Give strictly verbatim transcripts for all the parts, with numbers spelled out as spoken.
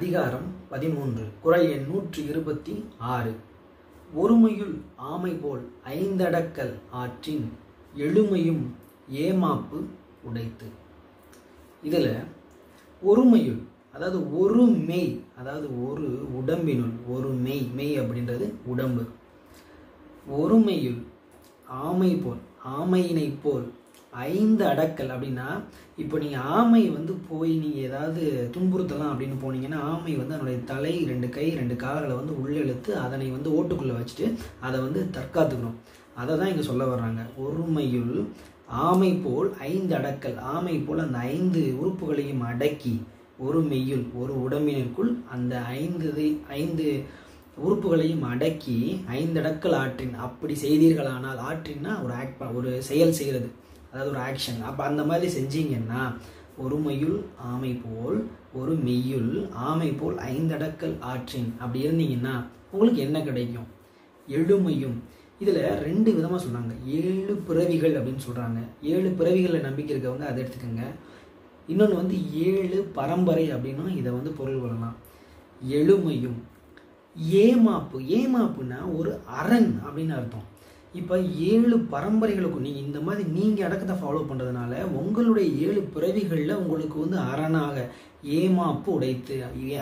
அதிகாரம் பதிமூன்று, குறள் எண் நூற்றி இருபத்தி ஆறு. ஒருமையுள் ஆமை போல் ஐந்தடக்கல் ஆற்றின் எழுமையும் ஏமாப்பு உடைத்து. இதில் ஒருமையுள், அதாவது ஒரு மெய், அதாவது ஒரு உடம்பினுள், ஒரு மெய், மெய் அப்படின்றது உடம்பு. ஒருமையுள் ஆமை போல், ஆமையினை போல் ஐந்து அடக்கல் அப்படின்னா, இப்போ நீங்கள் ஆமை வந்து போய் நீங்கள் ஏதாவது துன்புறுத்தலாம் அப்படின்னு போனீங்கன்னா, ஆமை வந்து அதனுடைய தலை, ரெண்டு கை, ரெண்டு கால்களை வந்து உள்ளெழுத்து அதனை வந்து ஓட்டுக்குள்ளே வச்சுட்டு அதை வந்து தற்காத்துக்கணும். அதை தான் இங்கே சொல்ல வர்றாங்க. ஒருமையுள் ஆமை போல் ஐந்து அடக்கல், ஆமை போல் அந்த ஐந்து உறுப்புகளையும் அடக்கி, ஒரு மெய்யுள், ஒரு உடம்பினருக்குள் அந்த ஐந்து ஐந்து உறுப்புகளையும் அடக்கி ஐந்தடக்கல் ஆற்றின், அப்படி செய்தீர்களானால், ஆற்றின்னா ஒரு ஆக்ட், ஒரு செயல் செய்கிறது, அதாவது ஒரு ஆக்ஷன். அப்போ அந்த மாதிரி செஞ்சீங்கன்னா, ஒருமையுள் ஆமை போல், ஒரு மெய்யுள் ஆமை போல் ஐந்தடக்கல் ஆற்றின், அப்படி இருந்தீங்கன்னா உங்களுக்கு என்ன கிடைக்கும்? எழுமையும். இதில் ரெண்டு விதமாக சொன்னாங்க. ஏழு பிறவிகள் அப்படின்னு சொல்கிறாங்க. ஏழு பிறவிகளில் நம்பிக்கை இருக்கவங்க அதை எடுத்துக்கோங்க. இன்னொன்று வந்து ஏழு பரம்பரை அப்படின்னா இதை வந்து பொருள் கொள்ளலாம். எழுமையும் ஏமாப்பு. ஏமாப்புனா ஒரு அரண் அப்படின்னு அர்த்தம். இப்போ ஏழு பரம்பரைகளுக்கும் நீங்கள் இந்த மாதிரி நீங்கள் அடக்கத்தை ஃபாலோ பண்ணுறதுனால உங்களுடைய ஏழு பிறவிகளில் உங்களுக்கு வந்து அரணாக ஏமாப்பு உடைத்து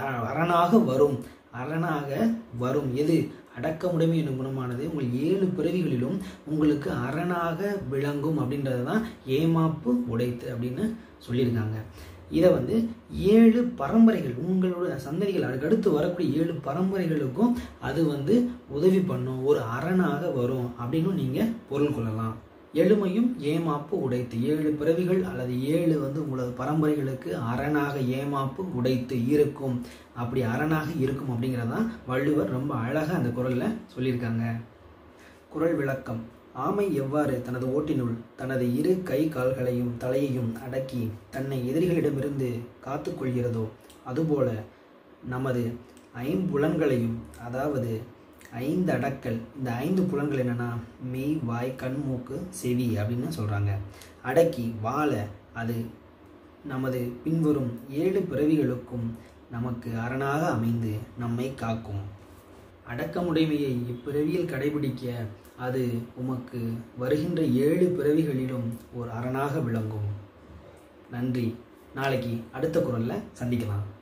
அரணாக வரும், அரணாக வரும். எது? அடக்கமுடைமை என்னும் குணமானது உங்கள் ஏழு பிறவிகளிலும் உங்களுக்கு அரணாக விளங்கும் அப்படின்றது தான் ஏமாப்பு உடைத்து அப்படின்னு சொல்லியிருக்காங்க. இதை வந்து ஏழு பரம்பரைகள், உங்களோட சந்ததிகள், அதுக்கடுத்து வரக்கூடிய ஏழு பரம்பரைகளுக்கும் அது வந்து உதவி பண்ணும், ஒரு அரணாக வரும் அப்படின்னு நீங்கள் பொருள் கொள்ளலாம். எழுமையும் ஏமாப்பு உடைத்து, ஏழு பிறவிகள் அல்லது ஏழு வந்து உங்களது பரம்பரைகளுக்கு அரணாக ஏமாப்பு உடைத்து இருக்கும், அப்படி அரணாக இருக்கும் அப்படிங்கிறதான் வள்ளுவர் ரொம்ப அழகாக அந்த குறளில் சொல்லியிருக்காங்க. குறள் விளக்கம். ஆமை எவ்வாறு தனது ஓட்டினுள் தனது இரு கை கால்களையும் தலையையும் அடக்கி தன்னை எதிரிகளிடமிருந்து காத்து கொள்கிறதோ, அதுபோல நமது ஐம்புலன்களையும், அதாவது ஐந்து அடக்கல், இந்த ஐந்து புலன்கள் என்னென்னா மெய், வாய், கண், மூக்கு, செவி அப்படின்னு சொல்கிறாங்க, அடக்கி வாழ அது நமது பின்வரும் ஏழு பிறவிகளுக்கும் நமக்கு அரணாக அமைந்து நம்மை காக்கும். அடக்கமுடைமையை இப்பிறவியில் கடைபிடிக்க அது உமக்கு வருகின்ற ஏழு பிறவிகளிலும் ஒரு அரணாக விளங்கும். நன்றி. நாளைக்கு அடுத்த குறளில் சந்திக்கலாம்.